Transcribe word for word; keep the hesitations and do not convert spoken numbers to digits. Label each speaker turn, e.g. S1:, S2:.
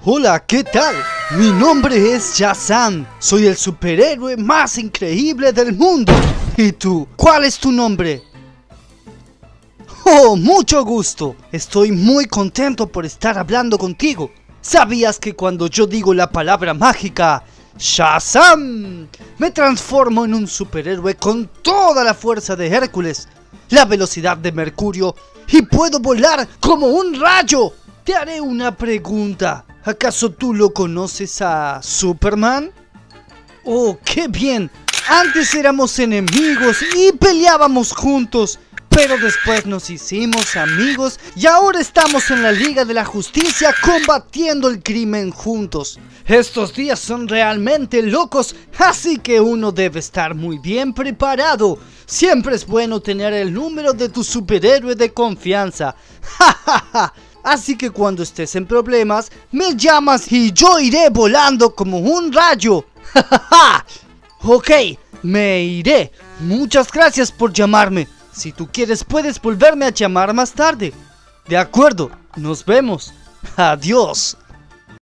S1: Hola, ¿qué tal? Mi nombre es Shazam. Soy el superhéroe más increíble del mundo. ¿Y tú? ¿Cuál es tu nombre? Oh, mucho gusto. Estoy muy contento por estar hablando contigo. ¿Sabías que cuando yo digo la palabra mágica Shazam, me transformo en un superhéroe con toda la fuerza de Hércules, la velocidad de Mercurio y puedo volar como un rayo? Te haré una pregunta. ¿Acaso tú lo conoces a Superman? Oh, qué bien. Antes éramos enemigos y peleábamos juntos, pero después nos hicimos amigos y ahora estamos en la Liga de la Justicia combatiendo el crimen juntos. Estos días son realmente locos, así que uno debe estar muy bien preparado. Siempre es bueno tener el número de tu superhéroe de confianza. ¡Ja, ja, ja! Así que cuando estés en problemas, me llamas y yo iré volando como un rayo. ¡Ja, ja, ja! Ok, me iré. Muchas gracias por llamarme. Si tú quieres puedes volverme a llamar más tarde. De acuerdo, nos vemos. Adiós.